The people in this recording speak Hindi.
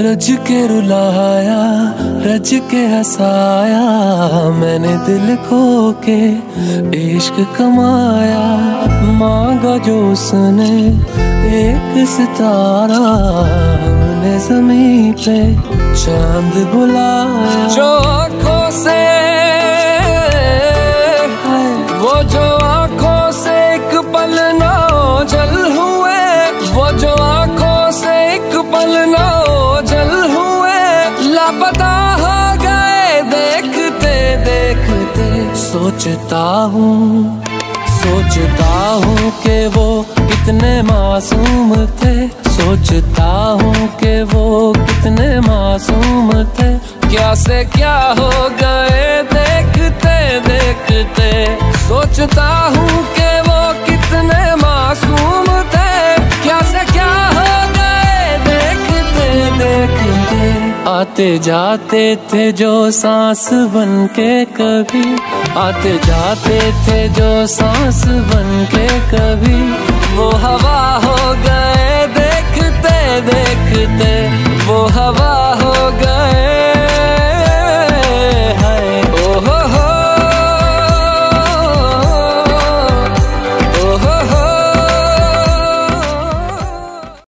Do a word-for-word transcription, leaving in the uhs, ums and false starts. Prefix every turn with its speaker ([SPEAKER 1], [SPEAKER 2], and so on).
[SPEAKER 1] रज के रुलाया, रज के हंसाया, मैंने दिल खो के इश्क कमाया। मांगा जो उसने एक सितारा, हमने ज़मीं पे चांद बुलाया। जो आँखों से वो जो आँखों से एक पल ना ओझल हुए, वो जो आँखों से एक पल ना ओझल हुए, लापता हो गए देखते देखते। सोचता हूँ सोचता हूँ कि वो कितने मासूम थे, सोचता हूँ कि वो कितने मासूम थे। क्या से क्या हो गए देखते देखते। सोचता हूँ कि वो कितने मासूम थे, क्या से क्या हो गए देखते देखते। आते जाते थे जो सांस बन के कभी, आते जाते थे जो सांस बन के कभी, वो हवा हो गए देखते देखते, वो हवा हो गए